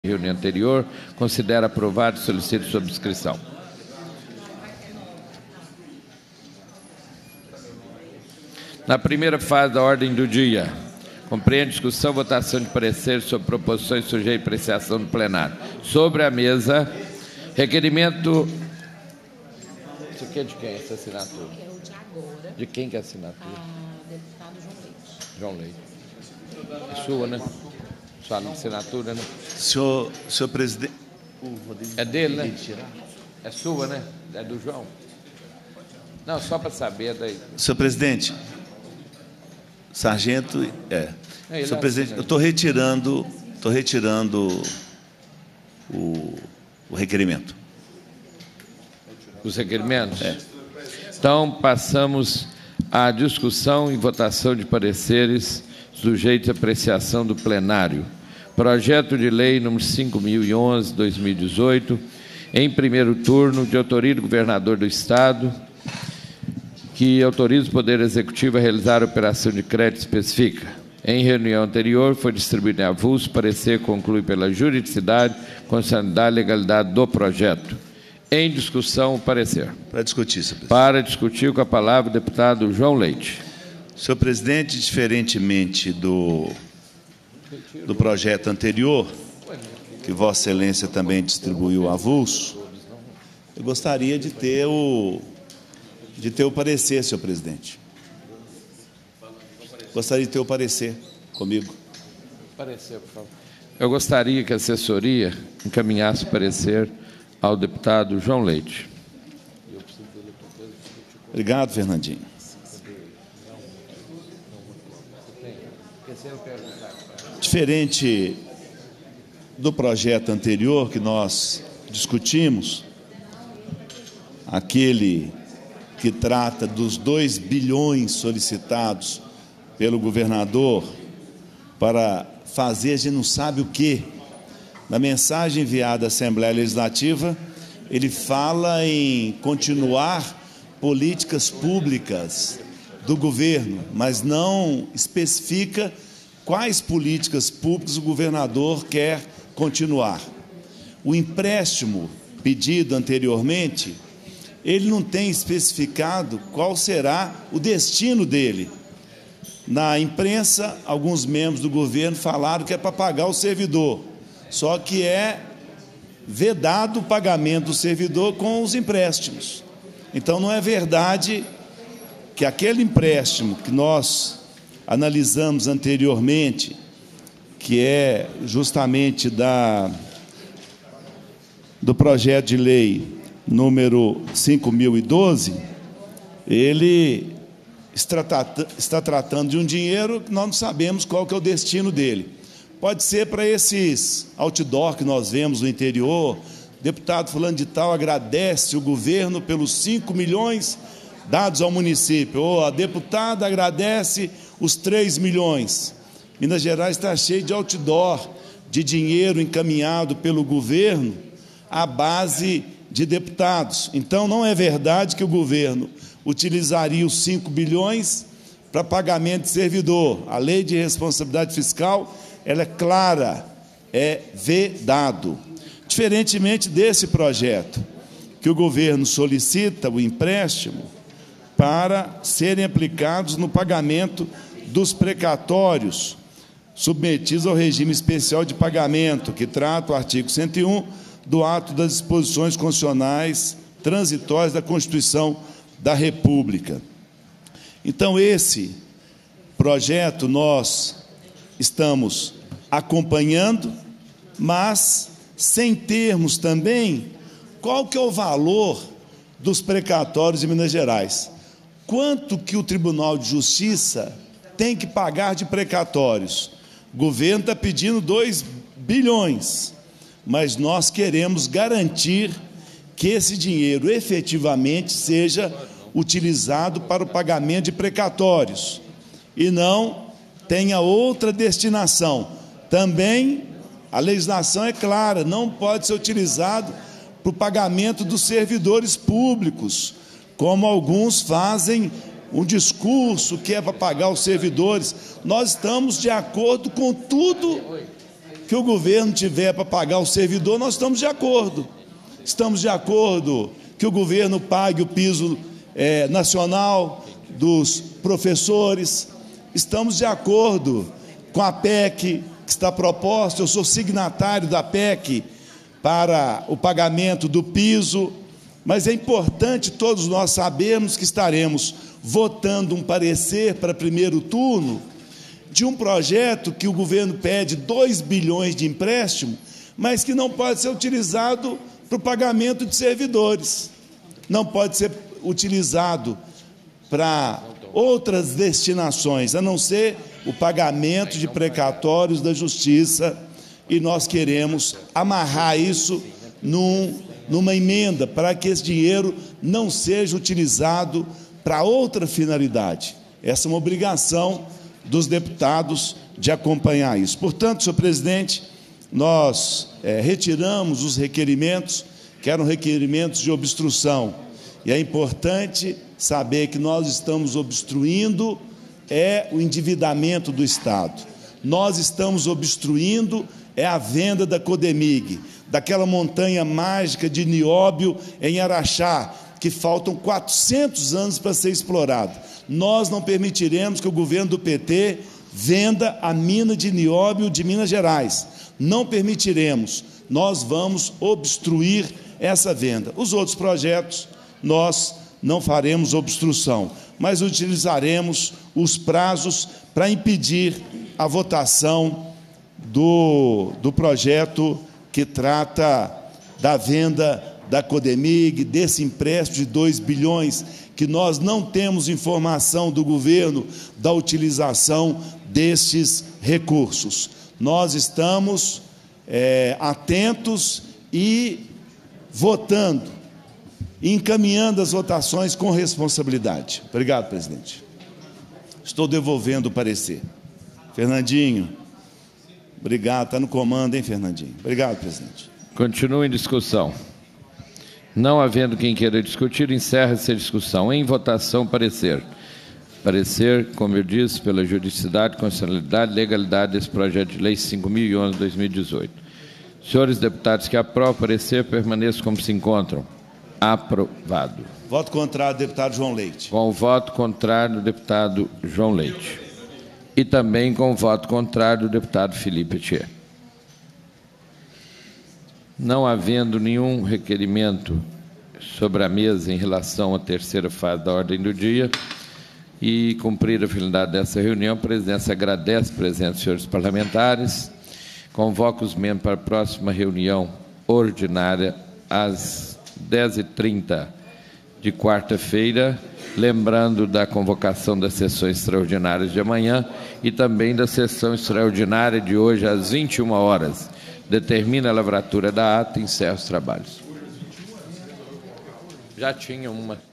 reunião anterior, considera aprovado e solicita subscrição. Na primeira fase da ordem do dia, compreende discussão, votação de parecer sobre proposições sujeitas à apreciação do plenário. Sobre a mesa, requerimento... Isso aqui é de quem, essa assinatura? É o de agora. De quem que é a assinatura? Deputado João Leite. João Leite. É sua, né? Sua assinatura, né? Senhor presidente... É dele, né? É sua, né? É do João? Não, só para saber daí. Senhor presidente, sargento... Senhor presidente, eu estou retirando o requerimento. Os requerimentos? Então, passamos à discussão e votação de pareceres sujeitos à apreciação do plenário. Projeto de lei número 5.011/2018, em primeiro turno, de autoria do governador do Estado, que autoriza o Poder Executivo a realizar a operação de crédito específica. Em reunião anterior, foi distribuído em avulso parecer conclui pela juridicidade, constitucionalidade e legalidade do projeto. Em discussão, o parecer. Para discutir, senhor presidente. Para discutir, com a palavra o deputado João Leite. Senhor presidente, diferentemente do projeto anterior, que Vossa Excelência também distribuiu avulso, eu gostaria de ter o parecer, senhor presidente. Gostaria de ter o parecer comigo. Parecer, por favor. Eu gostaria que a assessoria encaminhasse o parecer ao deputado João Leite. Obrigado, Fernandinho. Diferente do projeto anterior que nós discutimos, aquele que trata dos 2 bilhões solicitados pelo governador para fazer a gente não sabe o quê. Na mensagem enviada à Assembleia Legislativa, ele fala em continuar políticas públicas do governo, mas não especifica quais políticas públicas o governador quer continuar. O empréstimo pedido anteriormente, ele não tem especificado qual será o destino dele. Na imprensa, alguns membros do governo falaram que é para pagar o servidor, só que é vedado o pagamento do servidor com os empréstimos. Então, não é verdade que aquele empréstimo que nós analisamos anteriormente, que é justamente do projeto de lei número 5.012, ele está tratando de um dinheiro que nós não sabemos qual que é o destino dele. Pode ser para esses outdoor que nós vemos no interior, deputado fulano de tal agradece o governo pelos 5 milhões dados ao município, ou a deputada agradece os 3 milhões. Minas Gerais está cheio de outdoor, de dinheiro encaminhado pelo governo à base de deputados. Então, não é verdade que o governo utilizaria os 5 bilhões para pagamento de servidor. A lei de responsabilidade fiscal, ela é clara, é vedado. Diferentemente desse projeto, que o governo solicita o empréstimo para serem aplicados no pagamento dos precatórios submetidos ao regime especial de pagamento, que trata o artigo 101 do ato das disposições constitucionais transitórias da Constituição da República. Então, esse projeto nós estamos acompanhando, mas sem termos também qual que é o valor dos precatórios em Minas Gerais. Quanto que o Tribunal de Justiça tem que pagar de precatórios? O governo está pedindo 2 bilhões, mas nós queremos garantir que esse dinheiro efetivamente seja utilizado para o pagamento de precatórios e não tenha outra destinação. Também a legislação é clara, não pode ser utilizado para o pagamento dos servidores públicos, como alguns fazem um discurso que é para pagar os servidores. Nós estamos de acordo com tudo que o governo tiver para pagar o servidor, nós estamos de acordo. Estamos de acordo que o governo pague o piso nacional dos professores. Estamos de acordo com a PEC que está proposta. Eu sou signatário da PEC para o pagamento do piso, mas é importante todos nós sabermos que estaremos votando um parecer para primeiro turno de um projeto que o governo pede 2 bilhões de empréstimo, mas que não pode ser utilizado para o pagamento de servidores, não pode ser utilizado para outras destinações, a não ser o pagamento de precatórios da Justiça, e nós queremos amarrar isso numa emenda para que esse dinheiro não seja utilizado para outra finalidade. Essa é uma obrigação dos deputados de acompanhar isso. Portanto, senhor presidente, nós retiramos os requerimentos, que eram requerimentos de obstrução, e é importante saber que nós estamos obstruindo o endividamento do Estado. Nós estamos obstruindo a venda da Codemig, daquela montanha mágica de nióbio em Araxá, que faltam 400 anos para ser explorado. Nós não permitiremos que o governo do PT venda a mina de nióbio de Minas Gerais. Não permitiremos. Nós vamos obstruir essa venda. Os outros projetos, nós não faremos obstrução, mas utilizaremos os prazos para impedir a votação do projeto que trata da venda da Codemig, desse empréstimo de 2 bilhões, que nós não temos informação do governo da utilização destes recursos. Nós estamos atentos e votando, encaminhando as votações com responsabilidade. Obrigado, presidente. Estou devolvendo o parecer. Fernandinho, obrigado, está no comando, hein, Fernandinho? Obrigado, presidente. Continua em discussão. Não havendo quem queira discutir, encerra-se a discussão. Em votação, parecer. Parecer, como eu disse, pela juridicidade, constitucionalidade e legalidade desse projeto de lei 5.011/2018. Senhores deputados que aprovam o parecer, permaneçam como se encontram. Aprovado. Voto contrário, deputado João Leite. Com o voto contrário do deputado João Leite. E também com o voto contrário do deputado Felipe Thier. Não havendo nenhum requerimento sobre a mesa em relação à terceira fase da ordem do dia e cumprir a finalidade dessa reunião, a presidência agradece a presença dos senhores parlamentares, convoca os membros para a próxima reunião ordinária às 10h30 de quarta-feira, lembrando da convocação das sessões extraordinárias de amanhã e também da sessão extraordinária de hoje às 21 horas. Determina a lavratura da ata e encerra os trabalhos. Já tinha uma.